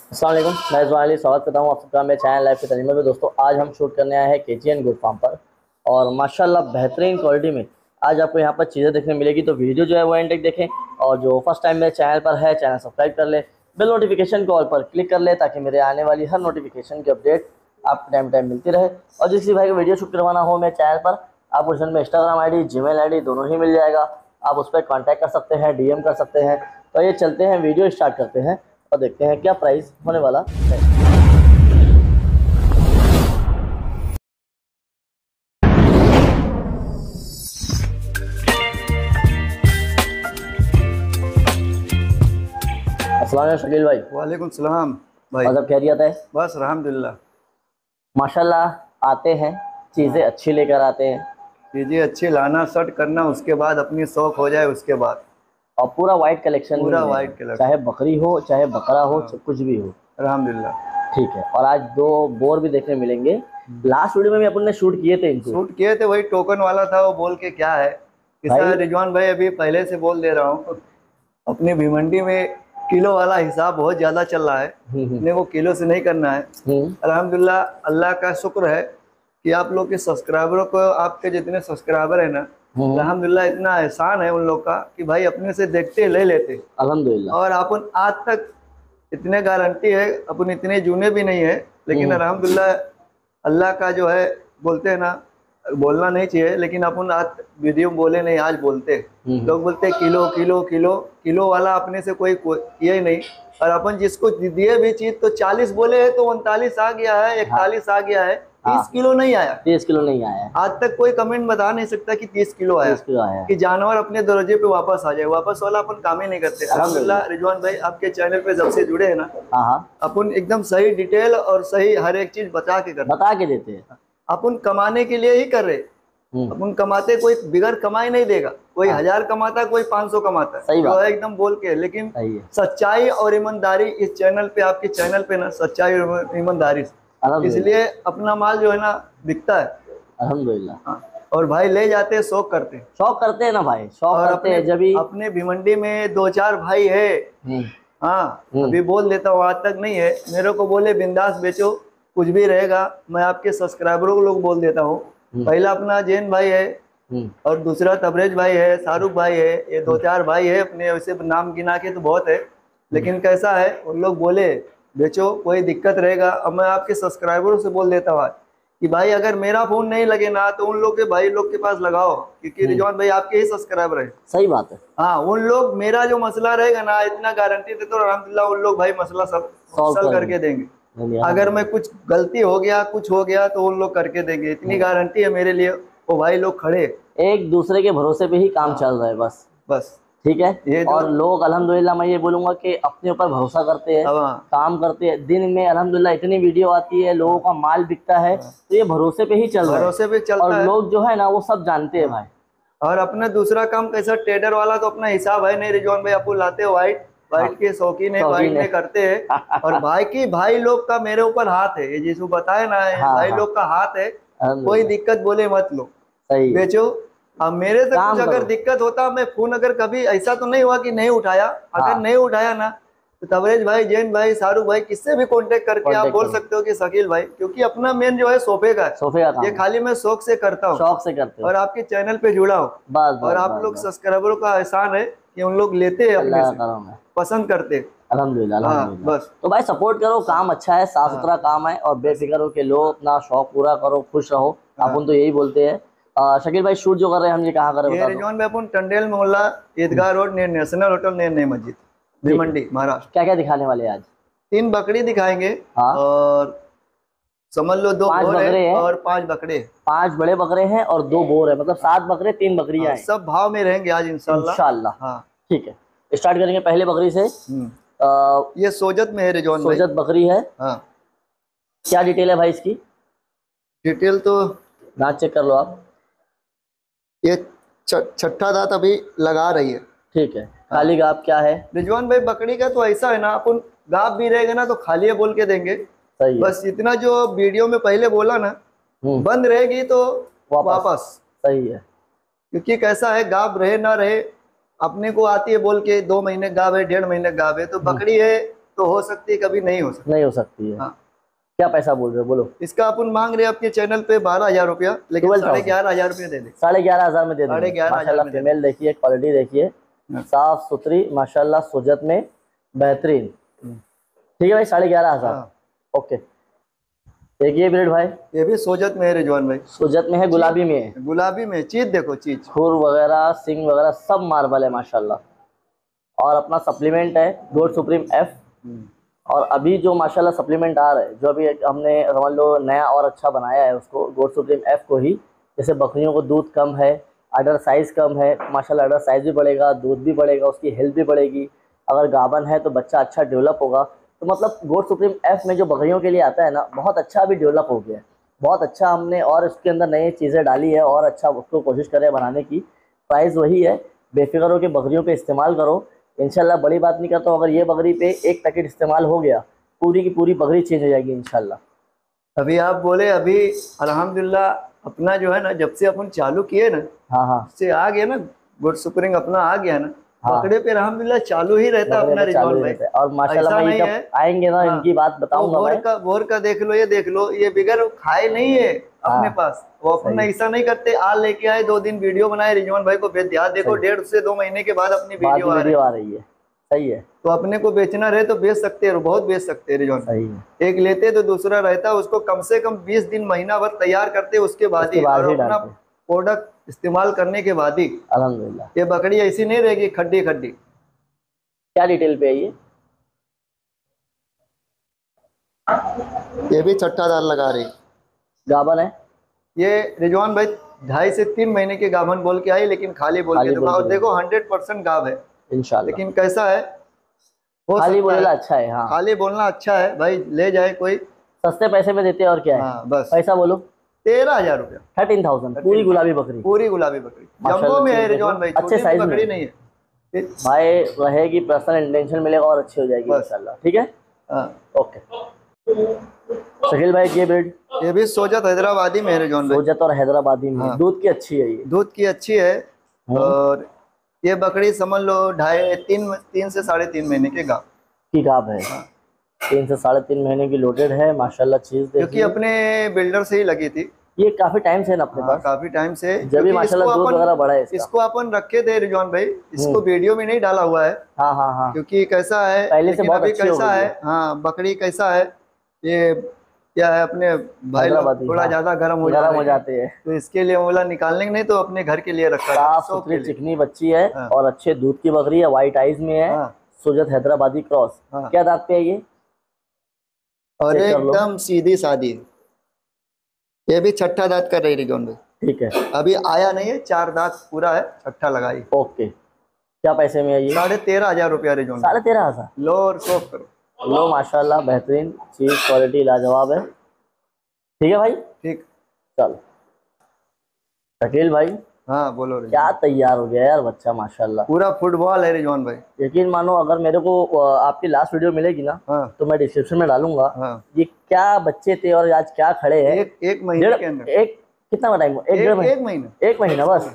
अस्सलाम वालेकुम, मैं ज़ुआली स्वागत करता हूँ आप सबका मेरे चैनल लाइफ के तरीमे में। दोस्तों आज हम शूट करने आए हैं केजीएन गुड फार्म पर और माशाल्लाह बेहतरीन क्वालिटी में आज आपको यहाँ पर चीज़ें देखने मिलेगी। तो वीडियो जो है वो एंड तक देखें और जो फर्स्ट टाइम मेरे चैनल पर है चैनल सब्सक्राइब कर ले, बेल नोटिफिकेशन कॉल पर क्लिक कर ले ताकि मेरे आने वाली हर नोटिफिकेशन की अपडेट आपको टाइम टाइम मिलती रहे। और जिस भाई को वीडियो शूट करवाना हो मेरे चैनल पर आपको उसमें में Instagram ID, Gmail ID दोनों ही मिल जाएगा। आप उस पर कॉन्टैक्ट कर सकते हैं, डीएम कर सकते हैं। तो ये चलते हैं, वीडियो स्टार्ट करते हैं और देखते हैं क्या प्राइस होने वाला है। अस्सलाम वालेकुम शकील भाई। वालेकुम सलाम भाई। मतलब खैरियत है? बस अल्हम्दुलिल्लाह। माशाल्लाह आते हैं, चीज़ें अच्छी लेकर आते हैं। चीज़ें अच्छी लाना, सेट करना, उसके बाद अपनी शौक हो जाए उसके बाद। और पूरा वाइट कलेक्शन, पूरा वाइट कलर, चाहे बकरी हो चाहे बकरा हो, कुछ भी हो अल्हम्दुलिल्लाह। ठीक है। और आज दो बोर भी देखने मिलेंगे। लास्ट वीडियो में भी अपन ने शूट किए थे, इनको शूट किए थे, वही टोकन वाला था। वो बोल के क्या है किसा रिजवान भाई, अभी पहले से बोल दे रहा हूँ, अपनी भिमंडी में किलो वाला हिसाब बहुत ज़्यादा चल रहा है। अपने को किलो से नहीं करना है। अल्हम्दुलिल्लाह, अल्लाह का शुक्र है कि आप लोग के सब्सक्राइबरों को, आपके जितने सब्सक्राइबर है ना, अल्हम्दुलिल्लाह इतना एहसान है उन लोग का कि भाई अपने से देखते ले लेते अल्हम्दुलिल्लाह। और अपन आज तक इतने गारंटी है, अपन इतने जूने भी नहीं है, लेकिन अल्हम्दुलिल्लाह अल्लाह का जो है, बोलते हैं ना, बोलना नहीं चाहिए लेकिन अपन आज वीडियो में बोले नहीं, आज बोलते। लोग बोलते किलो किलो किलो किलो वाला अपने से कोई ये नहीं। और अपन जिसको दिए भी चीज तो 40 बोले है तो 39 आ गया है, 41 आ गया है, 30 किलो नहीं आया। 30 किलो नहीं आया आज तक कोई कमेंट बता नहीं सकता कि 30 किलो आया, 30 किलो आया कि जानवर अपने दरवाजे पे वापस आ जाए। वापस वाला अपन काम ही नहीं करते। अल्हम्दुलिल्लाह रिजवान भाई, आपके चैनल पे जब से जुड़े हैं ना, अपन एकदम सही डिटेल और सही हर एक चीज बता के देते हैं। अपन कमाने के लिए ही कर रहे। अपन कमाते, कोई बिगड़ कमाई नहीं देगा। कोई 1000 कमाता, कोई 500 कमाता है, जो है एकदम बोल के। लेकिन सच्चाई और ईमानदारी इस चैनल पे, आपके चैनल पे ना, सच्चाई और ईमानदारी, इसलिए अपना माल जो है ना बिकता है अल्हम्दुलिल्लाह। और भाई ले जाते हैं, शौक करते हैं ना भाई, शौक और करते हैं। जब अपने भिमंडी में 2-4 भाई है। हाँ, अभी बोल देता हूँ, आज तक नहीं है। मेरे को बोले बिंदास बेचो, कुछ भी रहेगा। मैं आपके सब्सक्राइबरों को लोग बोल देता हूँ, पहला अपना जैन भाई है और दूसरा तबरेज भाई है, शाहरुख भाई है। ये 2-4 भाई है अपने, वैसे नाम गिना के तो बहुत है, लेकिन कैसा है, उन लोग बोले बेचो, कोई दिक्कत रहेगा। अब मैं आपके सब्सक्राइबरों से बोल देता हूँ कि भाई अगर मेरा फोन नहीं लगे ना तो उन लोग के भाई लोग के पास लगाओ, क्योंकि रिजवान भाई आपके ही सब्सक्राइबर है। सही बात है। हाँ, उन लोग, मेरा जो मसला रहेगा ना, इतना गारंटी देते तो अल्हम्दुलिल्लाह उन लोग भाई मसला सब सॉल्व करके देंगे। अगर मैं कुछ गलती हो गया, कुछ हो गया, तो उन लोग करके देंगे, इतनी गारंटी है मेरे लिए। वो भाई लोग खड़े, एक दूसरे के भरोसे पे ही काम चल रहा है। बस ठीक है। और लोग अल्हम्दुलिल्लाह, मैं ये बोलूंगा कि अपने ऊपर भरोसा करते हैं, काम करते हैं। दिन में अल्हम्दुलिल्लाह इतनी वीडियो आती है, लोगों का माल बिकता है, तो ये भरोसे पे ही चल रहा है। भरोसे पे चलता और है। लोग जो है ना वो सब जानते हैं भाई। और अपना दूसरा काम कैसा, ट्रेडर वाला तो अपना हिसाब है नहीं। रिजवान भाई आपको लाते हो वाइट के शौकीन है, वाइट में करते हैं। और भाई लोग का मेरे ऊपर हाथ है, ये जिसको बताए ना, भाई लोग का हाथ है। कोई दिक्कत बोले मत लो, बेचो। अब मेरे से कुछ अगर दिक्कत होता, मैं फोन अगर कभी ऐसा तो नहीं हुआ कि नहीं उठाया, अगर नहीं उठाया ना तो तबरेज भाई, जैन भाई, शाहरुख भाई, किससे भी कांटेक्ट करके आप बोल सकते हो कि शकील भाई, क्योंकि अपना मेन जो है सोफे का है। ये खाली मैं शौक से करता हूँ, शौक से करते और आपके चैनल पे जुड़ा हूँ। और आप लोग सब्सक्राइबरों का एहसान है कि उन लोग लेते हैं, अपने से पसंद करते। अल्हम्दुलिल्लाह। बस तो भाई सपोर्ट करो, काम अच्छा है, साफ सुथरा काम है, और बेफिक्र हो के लो, अपना शौक पूरा करो, खुश रहो। अपन तो यही बोलते हैं। शकील भाई, शूट जो कर रहे हैं हम, ये कहाँ कर रहे हैं? रिजवान भाई अपन टंडेल मोहल्ला, Idgah road, near national hotel, near नई मस्जिद, भिमंडी, महाराष्ट्र। क्या क्या दिखाने वाले आज? 3 बकरी दिखाएंगे। और समझ लो 2 बकरे और 5 बकरे। 5 बड़े बकरे हैं और 2 बोर है, मतलब 7 बकरे 3 बकरियां हैं। सब भाव में रहेंगे आज इंशाल्लाह। हाँ ठीक है, स्टार्ट करेंगे पहले बकरी से। ये सोजत में है रिजवान भाई, सोजत बकरी है। हाँ। क्या डिटेल है भाई इसकी? डिटेल तो दांत चेक कर लो आप। ये छठा दांत अभी लगा रही है। ठीक है। खाली गाप क्या है रिजवान भाई? बकरी का तो ऐसा है ना, अपन गाप भी रहेगा ना तो खाली है बोल के देंगे। सही बस इतना जो वीडियो में पहले बोला ना, बंद रहेगी तो वापस। सही है। क्योंकि कैसा है, गाप रहे ना रहे, अपने को आती है बोल के 2 महीने गाप है, 1.5 महीने गाप है, तो बकरी है तो हो सकती है, कभी नहीं हो सकती। नहीं हो सकती है। हाँ। क्या पैसा बोल रहे हो, बोलो। इसका अपन मांग रहे हैं आपके चैनल पे 12,000 रुपया, लेकिन 11,500 रुपया दे दे। 11,500 में दे देंगे। 11,500 माशाल्लाह में दे फीमेल देखिए, क्वालिटी देखिए, साफ सुथरी माशाल्लाह, सुजत में बेहतरीन। ठीक है भाई, 11,500। हाँ। ओके। एक ये ब्रीड भाई, ये भी सोजत में है रिजवान भाई। सुजत में है, गुलाबी में है। गुलाबी में चीज देखो, चीज खुर वगैरह, सिंग वगैरह सब मार्बल है माशाल्लाह। और अपना सप्लीमेंट है गोल्ड सुप्रीम एफ। और अभी जो माशाल्लाह सप्लीमेंट आ रहा है, जो अभी हमने समझ लो नया और अच्छा बनाया है उसको, गोल्ड सुप्रीम एफ को ही। जैसे बकरियों को दूध कम है, अडर साइज़ कम है, माशाल्लाह अडर साइज़ भी बढ़ेगा, दूध भी बढ़ेगा, उसकी हेल्थ भी बढ़ेगी। अगर गाभन है तो बच्चा अच्छा डेवलप होगा। तो मतलब गोल्ड सुप्रीम एफ में जो बकरियों के लिए आता है ना, बहुत अच्छा अभी डेवलप हो गया है, बहुत अच्छा हमने और इसके अंदर नई चीज़ें डाली है और अच्छा उसको कोशिश करें बनाने की। प्राइस वही है, बेफिक्र हो के बकरियों पे इस्तेमाल करो इंशाल्लाह। बड़ी बात नहीं करता हूँ, अगर ये बकरी पे एक पैकेट इस्तेमाल हो गया, पूरी की पूरी बकरी चेंज हो जाएगी इंशाल्लाह। अभी आप बोले, अभी अल्हम्दुलिल्लाह अपना जो है ना, जब से अपन चालू किए ना, हाँ हाँ, से आ गया ना, गुड सुपरिंग अपना आ गया ना, हाँ। पकड़े पे अल्हम्दुलिल्लाह चालू ही रहता अपना रिजवान भाई। और माशाल्लाह ऐसा भाई नहीं जब है। आएंगे ना, हाँ। इनकी बात बताऊंगा भाई। बोर का देख लो, ये देख लो, ये बिगर खाए नहीं है अपने हाँ, पास। वो अपन ऐसा नहीं करते, आ लेके आए 2 दिन वीडियो बनाए, रिजवान भाई को भेज दिया, देखो 1.5 से 2 महीने के बाद अपनी वीडियो आ रही है। सही है। तो अपने को बेचना रहे तो बेच सकते हैं, बहुत बेच सकते हैं रिजवान। सही है। एक लेते तो दूसरा रहता, उसको कम से कम 20 दिन महीना भर तैयार करते, उसके बाद ही और अपना प्रोडक्ट इस्तेमाल करने के बाद ही अल्हम्दुलिल्लाह। ये बकरी ऐसी नहीं रहेगी खड्डी खड्डी। क्या डिटेल पे है ये भी छठा दाल लगा रही, गाभन है ये रिजवान भाई 2.5 से 3 महीने के गाभन बोल के आई, लेकिन खाली बोल के दूंगा। और देखो 100% गाभ है इंशाल्लाह। लेकिन कैसा है, हो खाली बोलना है। अच्छा है। हाँ, खाली बोलना अच्छा है भाई, ले जाए कोई, सस्ते पैसे में देते हैं और क्या है। हाँ बस। पैसा बोलो, 13,000 रुपया, 13,000 पूरी गुलाबी बकरी। पूरी गुलाबी बकरी जम्बो में है रिजवान भाई, अच्छे साइज बकरी नहीं है भाई, रहेगी पर्सनल इंटेंशन मिलेगा और अच्छी हो जाएगी इंशाल्लाह। ठीक है। हाँ। ओके। शकील भाई ये ब्रीड, ये भी सोजत हैदराबादी में है रिजवान भाई। सोजत और हैदराबादी में। हाँ। दूध की अच्छी है, ये दूध की अच्छी है। और ये बकरी समझ लो 3 से 3.5 महीने के गाभ की गाभ है। हाँ। 3 से 3.5 महीने की लोडेड है माशाल्लाह। चीज क्योंकि अपने बिल्डर से ही लगी थी, ये काफी टाइम से ना अपने पास, काफी टाइम से, जब भी माशाल्लाह दूध वगैरह बढ़ा है इसको अपन रखे थे रिजवान भाई, इसको वीडियो में नहीं डाला हुआ है। हाँ हाँ हाँ, क्योंकि कैसा है पहले से बहुत अच्छी कैसा है, हाँ बकरी कैसा है, ये क्या है, अपने भाई लोग थोड़ा ज्यादा गर्म हो जाते हैं, तो इसके लिए बोला निकालने के नहीं, तो अपने घर के लिए रखा। साफ सुथरी चिकनी बच्ची है और अच्छे दूध की बकरी है, व्हाइट आइज में है। सुजत हैदराबादी क्रॉस। क्या दांत पे है ये? और एकदम सीधी सादी, ये भी छठा दांत कर रही रिजवान भाई। ठीक है, अभी आया नहीं है, 4 दांत पूरा है, छठा लगाई। ओके। क्या पैसे में है ये? 13,500 रुपया रिजवान। 13,500। लो और शॉप करो, लो माशाल्लाह, बेहतरीन चीज, क्वालिटी लाजवाब है। ठीक है भाई, ठीक। चलो शकील भाई, हाँ बोलो। क्या तैयार हो गया यार बच्चा माशाल्लाह, पूरा फुटबॉल है रिजवान भाई। यकीन मानो, अगर मेरे को आपकी लास्ट वीडियो मिलेगी ना, तो मैं डिस्क्रिप्शन में डालूंगा। ये क्या बच्चे थे और आज क्या खड़े हैं। एक महीने के अंदर, एक कितना टाइम? एक महीना बस।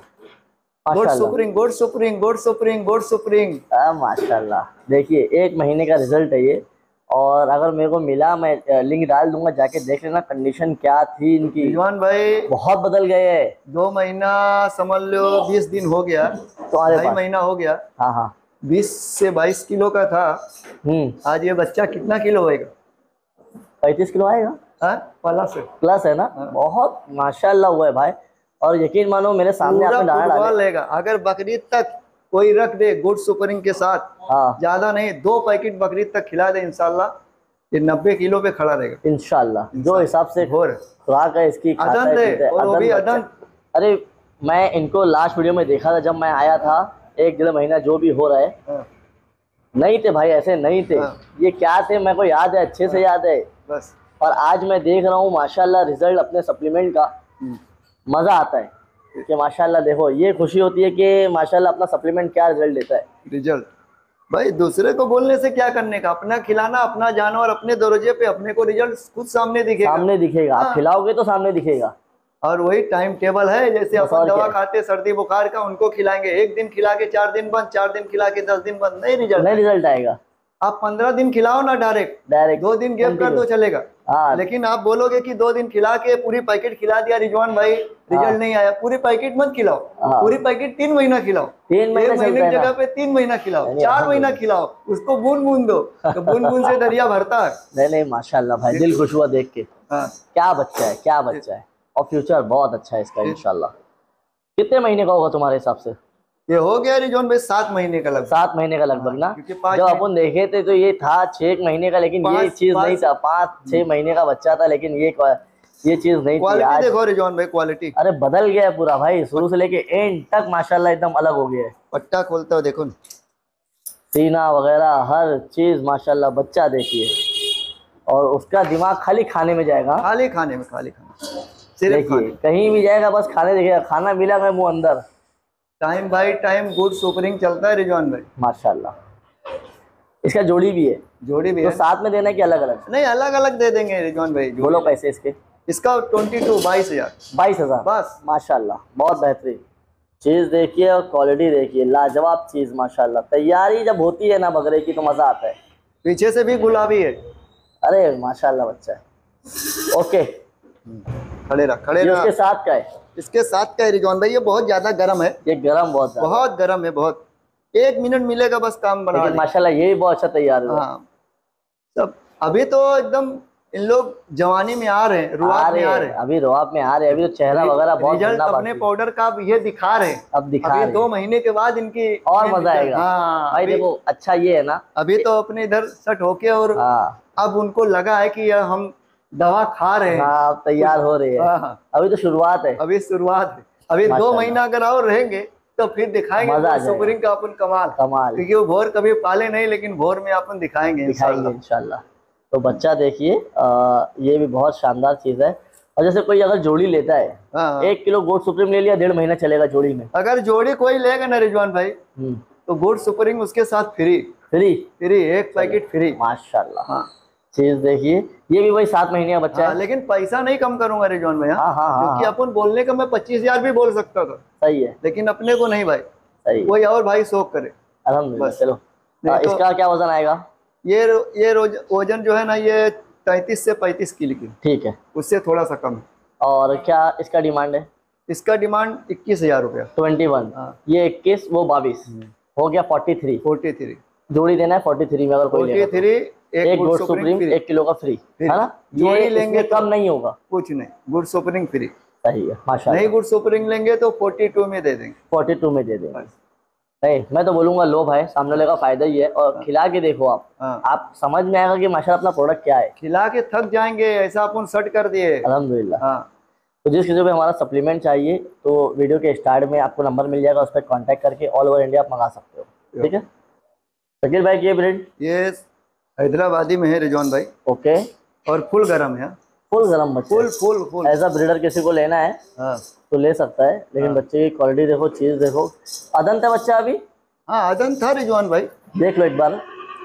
गोड सुप्रीम माशाल्लाह। देखिए 1 महीने का रिजल्ट है ये, और अगर मेरे को मिला मैं लिंक डाल दूंगा, जाके देख लेना कंडीशन क्या थी इनकी। रिजवान भाई बहुत बदल गए है। 2 महीना समझ लो, 20 दिन हो गया, तो 2.5 महीना हो गया। हाँ हाँ, 20 से 22 किलो का था। आज ये बच्चा कितना किलो होएगा? 35 किलो आएगा। प्लस है ना। बहुत माशाल्लाह हुआ है भाई, और यकीन मानो मेरे सामने आपने डाला लेगा। अगर बकरीद तक कोई रख दे गुड सुपरिंग के साथ, ज्यादा नहीं 2 पैकेट बकरीद तक खिला दे, इंशाल्लाह ये 90 किलो पे खड़ा रहेगा इंशाल्लाह। जो हिसाब से खुराक है इसकी, अरे मैं इनको लास्ट वीडियो में देखा था जब मैं आया था, 1-1.5 महीना जो भी हो रहा है, नहीं थे भाई, ऐसे नहीं थे। ये क्या थे मेरे को याद है, अच्छे से याद है बस। और आज मैं देख रहा हूँ माशाल्लाह रिजल्ट अपने सप्लीमेंट का, मज़ा आता है कि माशाल्लाह। देखो ये खुशी होती है कि माशाल्लाह अपना सप्लीमेंट क्या रिजल्ट देता है। रिजल्ट भाई दूसरे को बोलने से क्या करने का, अपना खिलाना, अपना जानवर अपने दरवाजे पे, अपने को रिजल्ट खुद सामने दिखेगा। आप खिलाओगे तो सामने दिखेगा। और वही टाइम टेबल है, जैसे अपन दवा खाते सर्दी बुखार का, उनको खिलाएंगे 1 दिन खिला के 4 दिन बंद, 4 दिन खिला के 10 दिन बंद, नहीं रिजल्ट आएगा। आप 15 दिन खिलाओ ना डायरेक्ट 2 दिन गैप कर दो चलेगा। हाँ। लेकिन आप बोलोगे कि 2 दिन खिला के पूरी पैकेट खिला दिया रिजवान भाई, रिजल्ट नहीं आया, पूरी पैकेट मत खिलाओ। पूरी पैकेट 3 महीना खिलाओ, 3 महीने की जगह पे 3 महीना खिलाओ, 4 महीना खिलाओ, उसको बूंद बूंद दो, तो बूंद बूंद से दरिया भरता है। नहीं माशाल्लाह भाई, दिल खुश हुआ देख के। क्या बच्चा है, क्या बच्चा है, और फ्यूचर बहुत अच्छा है इसका इंशाल्लाह। कितने महीने का होगा तुम्हारे हिसाब से? ये हो गया रिजवान भाई 7 महीने का लगभग। 7 महीने का लगभग ना। जब अपन देखे थे तो ये था 6 महीने का, लेकिन ये चीज नहीं था। 5-6 महीने का बच्चा था, लेकिन ये चीज नहीं थी। आज देखो रिजवान भाई क्वालिटी, अरे बदल गया है पूरा भाई, शुरू से लेके एंड तक माशाल्लाह एकदम अलग हो गया है। पट्टा खोलता हो देखो, सीना वगैरह हर चीज माशाल्लाह। बच्चा देखिए, और उसका दिमाग खाली खाने में जाएगा, खाली खाने में सिर्फ खाने। कहीं भी जाएगा बस खाने देखेगा, खाना मिला मैं मुंह अंदर। टाइम बाय टाइम गुड सुपरिंग चलता है रिजवान भाई माशाल्लाह। इसका जोड़ी भी है? जोड़ी भी तो है। साथ में देना है कि अलग अलग? नहीं, अलग अलग दे देंगे रिजवान भाई। बोलो पैसे इसके। इसका 22,000 22,000 बस। माशाल्लाह, बहुत बेहतरीन चीज देखिए, और क्वालिटी देखिए, लाजवाब चीज माशाल्लाह। तैयारी जब होती है ना बकरे की तो मजा आता है। पीछे से भी गुलाबी है। अरे माशाल्लाह बच्चा है। ओके, खड़े रह। इसके साथ का है? इसके साथ का है रिजवान भाई। ये बहुत ज्यादा गर्म है, ये गर्म बहुत गर्म है, बहुत। 1 मिनट मिलेगा बस काम बना। माशाल्लाह ये भी बहुत अच्छा तैयार है। हाँ, सब अभी तो एकदम इन लोग जवानी में आ रहे हैं, रुआब में आ रहे हैं। अभी रुआब में आ रहे हैं, अभी तो चेहरा वगैरह बहुत रिजल्ट अपने पाउडर का ये दिखा रहे हैं। अब दिखा रहे हैं। 2 महीने के बाद इनकी और मजा आएगा। हाँ भाई देखो, अच्छा ये है ना, अभी तो अपने इधर सेट होके, और अब उनको लगा है कि हम दवा खा रहे हैं। हाँ, तैयार हो रहे हैं। अभी तो शुरुआत है, अभी शुरुआत है। अभी 2 महीना अगर और रहेंगे तो फिर दिखाएंगे सुपरिंग का अपन कमाल। क्योंकि वो भोर कभी पाले नहीं, लेकिन भोर में अपन दिखाएंगे इंशाल्लाह। तो बच्चा देखिए, ये भी बहुत शानदार चीज है। और जैसे कोई अगर जोड़ी लेता है, 1 किलो गोट सुप्रीम ले लिया, 1.5 महीना चलेगा जोड़ी में। अगर जोड़ी कोई लेगा ना रिजवान भाई, तो गोट सुपरिंग उसके साथ फ्री 1 पैकेट फ्री। माशाल्लाह। हाँ, चीज देखिए, ये भी वही 7 महीने का बच्चा है। लेकिन पैसा नहीं कम करूंगा रिजवान भाई। क्योंकि अपन बोलने का मैं 25,000 भी बोल सकता था। सही है, लेकिन अपने को नहीं भाई। सही, कोई और भाई शौक करे। अल्हम्दुलिल्लाह। चलो, इसका क्या वजन आएगा? ये वजन जो है ना, ये 33 से 35 किलो की। ठीक है, उससे थोड़ा सा कम है। और क्या इसका डिमांड है? इसका डिमांड 21,000 रुपया। 21। ये 21, वो 22 हो गया 43। जोड़ी देना है 43 में। अगर कोई 43 एक गुड सुप्रीम 1 किलो का फ्री है ना। जोड़ी लेंगे कम नहीं होगा कुछ नहीं, गुड सुप्रीम फ्री। सही है माशाल्लाह। नहीं गुड सुप्रीम लेंगे तो 42 में दे देंगे। 42 में दे देंगे। नहीं, मैं तो बोलूंगा लो भाई, सामने वाले का फायदा ही है। और खिला के देखो आप समझ में आएगा कि माशाल्लाह अपना प्रोडक्ट क्या है। खिला के थक जाएंगे, ऐसा अपन सेट कर दिए अल्हम्दुलिल्लाह। तो जिस किसी को हमारा सप्लीमेंट चाहिए तो वीडियो के स्टार्ट में आपको नंबर मिल जाएगा, उस पर कॉन्टैक्ट करके ऑल ओवर इंडिया आप मंगा सकते हो। ठीक है शकील भाई, ये ब्रीड ये हैदराबादी में है रिजवान भाई। ओके, और फुल गरम है। फुल गरम बच्चा, फुल एज अ ब्रीडर किसी को लेना है तो ले सकता है। लेकिन बच्चे की क्वालिटी देखो, चीज देखो। अदंत है बच्चा अभी? हाँ, अदंत था रिजवान भाई, देख लो एक बार।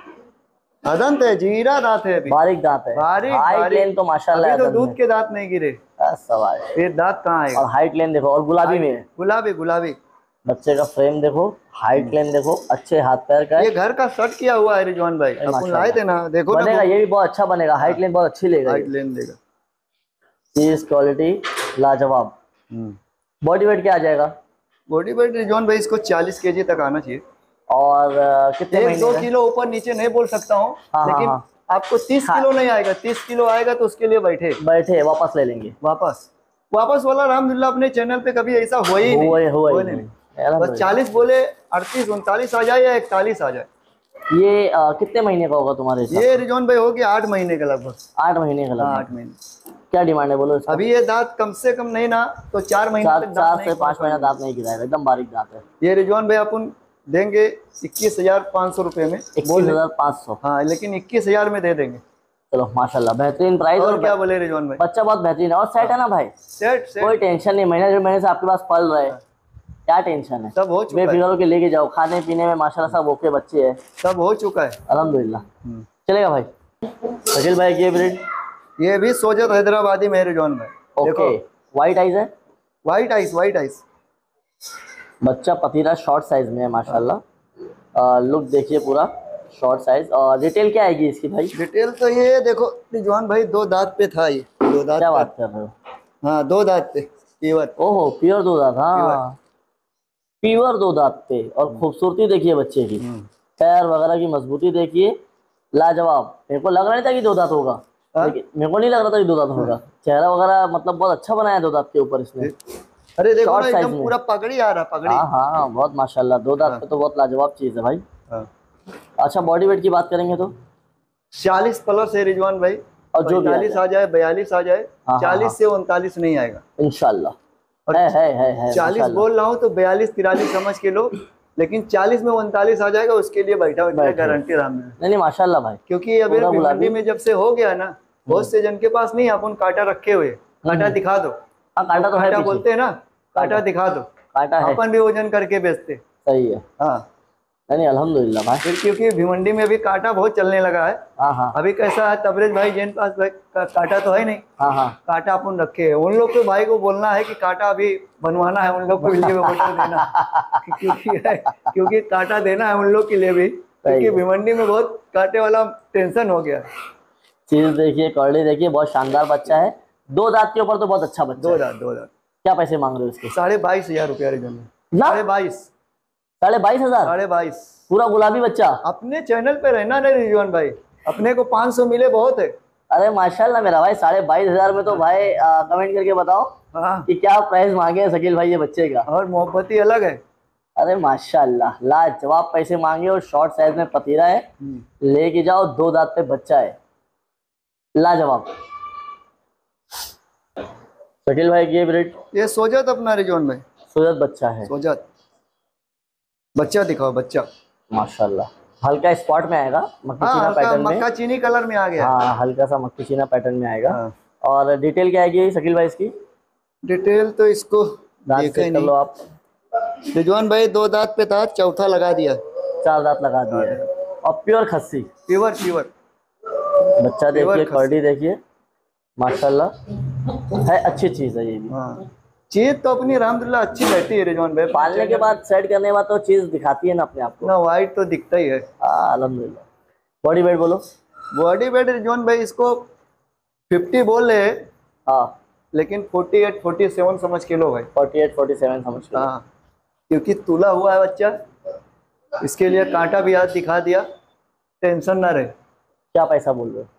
अदंत है, जीरा दांत है अभी, बारीक दांत है, हाइट लेन तो माशाल्लाह। अभी तो दूध के दांत नहीं गिरे, सवाल फिर दांत कहाँ आएगा। और हाइट लेन देखो, और गुलाबी में है, गुलाबी। बच्चे का फ्रेम देखो, हाइट लेन देखो, अच्छे हाथ पैर का है। ये घर का सेट किया हुआ है रिजवान भाई, अपन लाए थे ना, देखो बनेगा। ये भी बहुत अच्छा बनेगा, हाइट लेन बहुत अच्छी लेगा, हाइट लेन देगा। चीज क्वालिटी लाजवाब। बॉडी वेट क्या आ जाएगा? बॉडी वेट रिजवान भाई इसको 40 kg तक आना चाहिए। और कितने 1-2 किलो ऊपर नीचे नहीं बोल सकता हूँ, लेकिन आपको 30 किलो नहीं आएगा। 30 किलो आएगा तो उसके लिए बैठे वापस ले लेंगे। वापस वाला अल्हम्दुलिल्लाह अपने चैनल पे कभी ऐसा हुआ ही नहीं। बस 40 बोले, 38 39 आ जाए या 41 आ जाए। ये कितने महीने का होगा तुम्हारे हिसाब? ये रिजवान भाई हो गया 8 महीने का लगभग। 8 महीने का लगभग। 8 महीने। क्या डिमांड है बोलो इसका? अभी ये दांत कम से कम नहीं ना तो 4 महीने तक, 4 से 5 महीना दांत नहीं गिराएगा, एकदम बारीक दांत है। ये रिजवान भाई अपन देंगे 21,500 रुपए में। 21,500। हाँ, लेकिन 21,000 में दे देंगे। चलो माशाल्लाह, बेहतरीन प्राइस। और क्या बोले रिजवान भाई, बच्चा बहुत बेहतरीन है और सेट है ना भाई। सेट कोई टेंशन नहीं, महीने 1.5 महीने से आपके पास पल रहे, क्या टेंशन है। सब हो चुका है, बेफिक्र होके लेके जाओ, खाने पीने में माशाल्लाह सब ओके बच्चे है, सब हो चुका है अल्हम्दुलिल्लाह। चलेगा भाई। शकील भाई ये ब्रीड, ये भी सोजत हैदराबादी में रिजवान भाई। ओके, व्हाइट आइज है? White eyes. बच्चा पतीला शॉर्ट साइज में है माशाल्लाह। लुक देखिए पूरा, शॉर्ट साइज। और डिटेल क्या आएगी इसकी भाई? डिटेल तो ये देखो रिजवान भाई, 2 दांत पे था ये, 2 दांत क्या पे। बात कर रहे हो? हाँ 2 दांत पे प्योर। ओहो, प्योर 2 दांत। प्योर। हाँ, प्योर 2 दांत पे। और खूबसूरती देखिए बच्चे की, पैर वगैरह की मजबूती देखिए, लाजवाब। मेरे को लग रहा नहीं था कि 2 दांत होगा, लेकिन मेरे को नहीं लग रहा था कि 2 दांत होगा। चेहरा वगैरह मतलब बहुत अच्छा बनाया 2 दांत के ऊपर इसने। अरे देखो शॉर्ट ना, साइज एकदम में। पूरा पगड़ी आ रहा, पगड़ी। हाँ हाँ, बहुत माशाल्लाह। 2 दांत पे तो बहुत लाजवाब चीज है भाई। अच्छा, बॉडी वेट की बात करेंगे तो 40 प्लस है रिजवान भाई। और जो भी 45 आ जाए, 42 आ जाए, हाँ, 40 से 39 नहीं आएगा इंशाल्लाह। और है 40 माशाल्लाह। बोल रहा हूँ तो 42-43 समझ के लो, लेकिन 40 में 39 आ जाएगा, उसके लिए बैठा बैठा गारंटी राम में। नहीं माशाल्लाह भाई। क्योंकि अभी पूरा भिवंडी गुलाबी। में जब से हो गया ना, बहुत से जन के पास नहीं अपन कांटा रखे हुए, कांटा दिखा दो। हाँ, कांटा तो है कांटा पीछे। बोलते हैं ना, कांटा दिखा दो, कांटा है, अपन भी वजन करके बेचते। सही है। हाँ, नहीं अल्हम्दुलिल्लाह भाई। फिर क्योंकि भिवंडी में भी कांटा बहुत चलने लगा है। हाँ हाँ अभी कैसा है, तबरेज भाई जैन पास कांटा तो है नहीं, हाँ हाँ। कांटा अपन रखे है। उन लोग के भाई को बोलना है कि कांटा अभी बनवाना है, उन लोग को वीडियो में ऑर्डर देना क्योंकि कांटा देना है उन लोग के लिए भी, क्योंकि भिवंडी में बहुत कांटे वाला टेंशन हो गया। चीज देखिए, क्वालिटी देखिए, बहुत शानदार बच्चा है। 2 दांत के ऊपर तो बहुत अच्छा बच्चा है। 2 दांत। क्या पैसे मांग रहे हो इसके? 22,500 रुपया रिजन। 22,500। 22,500? 22,500 पूरा गुलाबी बच्चा। अपने चैनल पे रहना नहीं रिजवान भाई, अपने को 500 मिले बहुत है। अरे माशाल्लाह मेरा भाई, 22,500 में तो भाई कमेंट करके बताओ कि क्या प्राइस मांगे हैं शकील भाई ये बच्चे का। और मोहब्बती अलग है। अरे माशाल्लाह, लाजवाब पैसे मांगे और शॉर्ट साइज में पतीरा है। लेके जाओ, 2 दांत पे बच्चा है, लाजवाब। शकील भाई की ब्रीड ये सोजत अपना रिजवान भाई, सूरत बच्चा है। सोजत बच्चा दिखाओ, बच्चा माशाल्लाह। हल्का स्पॉट में आएगा, मक्खी चीना पैटर्न में। मक्का चीनी कलर में आ गया। हाँ, हल्का सा मक्खी चीना पैटर्न में आएगा। और डिटेल क्या आएगी शकील भाई इसकी? डिटेल तो इसको दांत चेक कर लो आप। रिजवान भाई 2 दांत पे था, चौथा लगा दिया, 4 दांत लगा दिए। और प्योर खस्सी, प्योर। बच्चा देखिए, क्वालिटी देखिए, माशाल्लाह है। अच्छी चीज है ये भी। चीज तो अपनी अलहमदुलिल्लाह अच्छी रहती है रिजवान भाई। पालने के बाद, सेट करने के बाद तो चीज दिखाती है ना अपने आप को। ना वाइट तो दिखता ही है। अल्हम्दुलिल्लाह। बॉडी वेट बोलो। बॉडी वेट रिजवान भाई इसको 50 बोल रहे हैं, हाँ, लेकिन 48-47 समझ के लो भाई। 48-47 समझ के। हाँ, क्योंकि तुला हुआ है बच्चा, इसके लिए कांटा भी आज दिखा दिया, टेंशन ना रहे। क्या पैसा बोल रहे हो?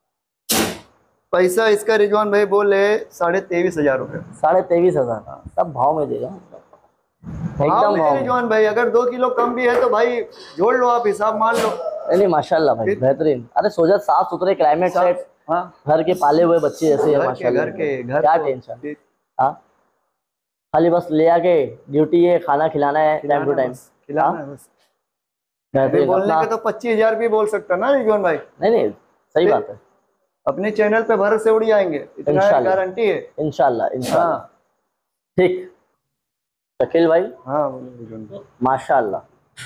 पैसा इसका रिजवान भाई बोले 23,500 रुपये। 23,500 सब भाव में देगा, एकदम भाव। रिजवान भाई अगर 2 किलो कम भी है तो भाई जोड़ लो, आप हिसाब मान लो। नहीं माशाल्लाह भाई, बेहतरीन। अरे सोजत, साफ सुथरे, क्लाइमेट सेट, घर के पाले हुए बच्चे जैसे है माशाल्लाह। घर क्या टेंशन। हाँ, खाली बस ले आके ड्यूटी है, खाना खिलाना है टाइम टू टाइम, खिलाना है बस। बोलने के तो 25,000 भी बोल सकता ना रिजवान भाई। नहीं सही बात है। अपने चैनल पे भरोसे से उड़ जाएंगे, इतना गारंटी है। इंशाल्लाह। ठीक शकील भाई। हाँ माशाल्लाह,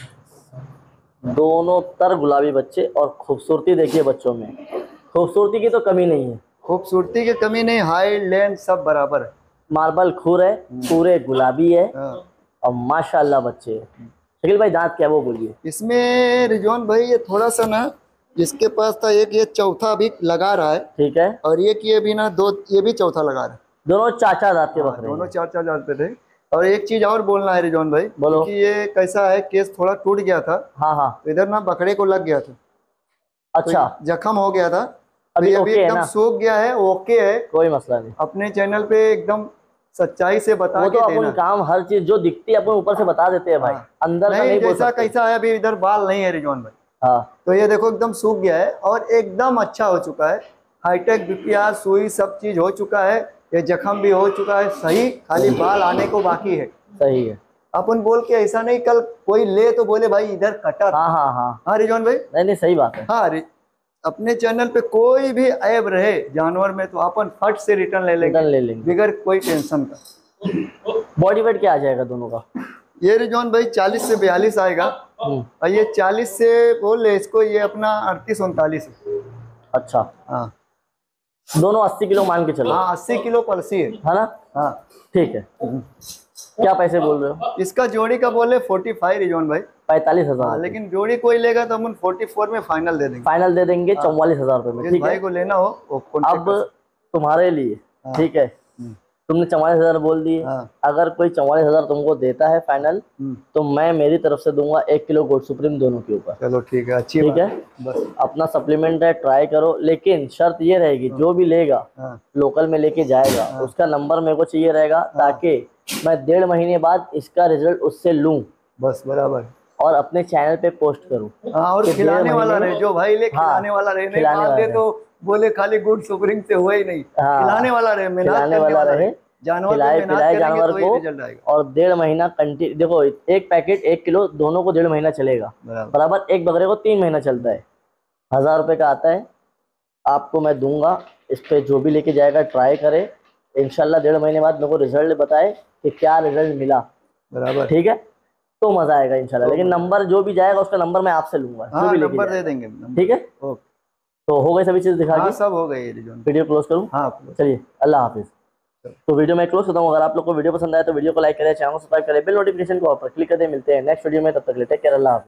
दोनों तर गुलाबी बच्चे। और खूबसूरती देखिए बच्चों में, खूबसूरती की तो कमी नहीं है। खूबसूरती की कमी नहीं, हाइट लेंथ सब बराबर है। मार्बल खूर है, पूरे गुलाबी है। और माशाल्लाह बच्चे। शकील भाई दांत क्या वो बोलिए? इसमें रिजवान भाई ये थोड़ा सा ना, जिसके पास था एक, ये चौथा भी लगा रहा है। ठीक है। और ये भी ना 2, ये भी चौथा लगा रहा है। दोनों 4-4 दांत के बकरे, दोनों 4-4 दांत पे थे। और एक चीज और बोलना है रिजवान भाई, बोलो। कि ये कैसा है, केस थोड़ा टूट गया था। हाँ, तो इधर ना बकरे को लग गया था। अच्छा, तो जख्म हो गया था। अभी तो ओके है एकदम ना? सूख गया है, ओके है, कोई मसला नहीं। अपने चैनल पे एकदम सच्चाई से बता वो के तो देना। अपन काम, हर चीज जो दिखती है अपन ऊपर से बता देते हैं भाई, अंदर का नहीं बोल जैसा सकते। कैसा है, अभी इधर बाल नहीं है रिजवान भाई। हाँ, तो ये देखो एकदम सूख गया है और एकदम अच्छा हो चुका है। हाईटेक बीपीआर सुई सब चीज हो चुका है, ये जख्म भी हो चुका है सही, खाली बाल आने को बाकी है। सही है। अपन बोल के ऐसा नहीं, कल कोई ले तो बोले भाई इधर कटर। हाँ रिजवान भाई। नहीं सही बात है। हाँ, अपने चैनल पे कोई भी ऐब रहे जानवर में तो अपन फट से रिटर्न ले लेंगे बगैर कोई टेंशन का। बॉडी वेट क्या आ जाएगा दोनों का? ये रिजवान भाई 40 से 42 आएगा, और ये 40 से बोल ले इसको, ये अपना 38-39 है। अच्छा, हाँ दोनों 80 किलो मान के चलो। हाँ 80 किलो पलसी है ना? हाँ ठीक है। क्या पैसे बोल रहे हो? इसका जोड़ी का बोले 45 रिजवान भाई। 45,000। हाँ, लेकिन जोड़ी कोई लेगा तो हम 44 में फाइनल दे देंगे। फाइनल दे देंगे 44,000 रुपये में। इस ठीक भाई है, को लेना हो वो कॉन्टेक्ट अब तुम्हारे लिए। हाँ। ठीक है, तुमने 44,000 बोल दिए। हाँ। अगर कोई 44,000 तुमको देता है फाइनल, तो मैं मेरी तरफ से दूंगा 1 किलो गोल्ड सुप्रीम दोनों के ऊपर। चलो ठीक है, अच्छी ठीक बात है, बस। अपना सप्लीमेंट है, ट्राई करो, लेकिन शर्त ये रहेगी जो भी लेगा लोकल में लेके जाएगा उसका नंबर मेरे को चाहिए रहेगा, ताकि मैं 1.5 महीने बाद इसका रिजल्ट उससे लूं बस बराबर और अपने चैनल पे पोस्ट करूं। हाँ, और खिलाने वाला रहे, जो भाई ले खिलाने वाला रहे, नहीं माल दे तो बोले खाली गुड सुप्रीम से हुआ ही नहीं। खिलाने वाला रहे, खिलाने वाला रहे, जानवर खिलाए जानवर को, और 1.5 महीना कंटिन्यू। देखो, एक पैकेट 1 किलो दोनों को 1.5 महीना चलेगा बराबर। एक बकरे को 3 महीना चलता है। 1000 रुपये का आता है, आपको मैं दूंगा। इस पे जो भी लेके जाएगा ट्राई करे, इंशाल्लाह 1.5 महीने बाद मेरे को रिजल्ट बताए कि क्या रिजल्ट मिला बराबर। ठीक है, तो मजा आएगा इंशाल्लाह। लेकिन नंबर जो भी जाएगा उसका नंबर मैं आपसे लूंगा। जो भी नंबर दे देंगे। ठीक है, तो हो गई सभी चीज दिखा दी, सब हो गई। वीडियो क्लोज करूँ? हाँ, चलिए, अल्लाह हाफिज। तो वीडियो में क्लोज करता हूँ। अगर आप लोग को वीडियो पसंद आए तो वीडियो को लाइक करें, चैनल को सब्सक्राइब करें, बेल नोटिफिकेशन को ऑल पर क्लिक कर दें। मिलते हैं नेक्स्ट वीडियो में, तब तक के लिए टेक केयर, अल्लाह हाफिज।